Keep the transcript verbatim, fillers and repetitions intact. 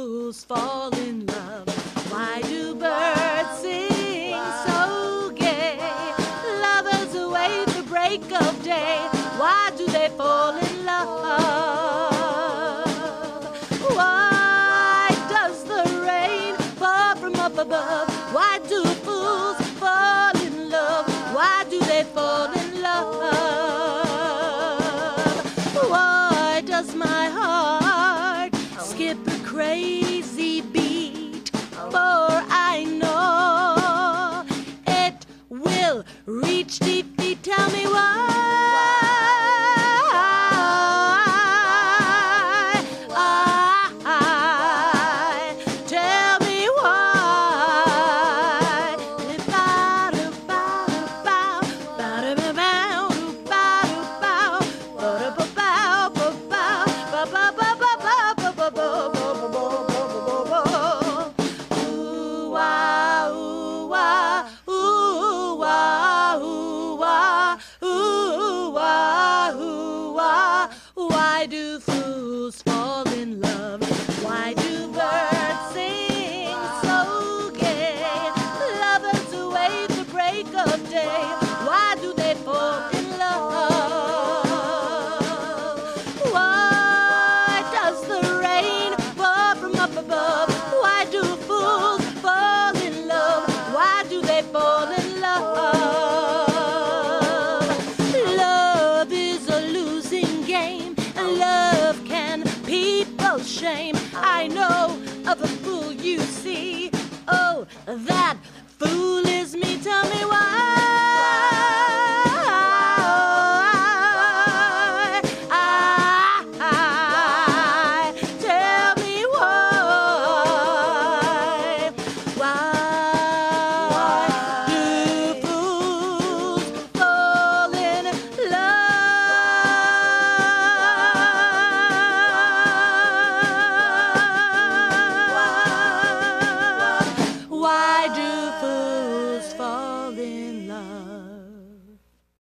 fools fall in love? Why do birds sing so gay? Lovers await the break of day. Why do they fall in love? Why does the rain fall from up above? Why do fools fall in love? Why do they fall in love? Why does my heart skip a crazy beat? For I know it will reach deep feet. Tell me why. Why do fools fall in love? Why do birds sing so gay? Lovers await the break of day. Why do they fall in love? Why does the rain fall from up above? Why do fools fall in love? Why do they fall in love? Love is a losing game. Love can people's shame. I know of a fool you see. Oh, that fool is me. Tell me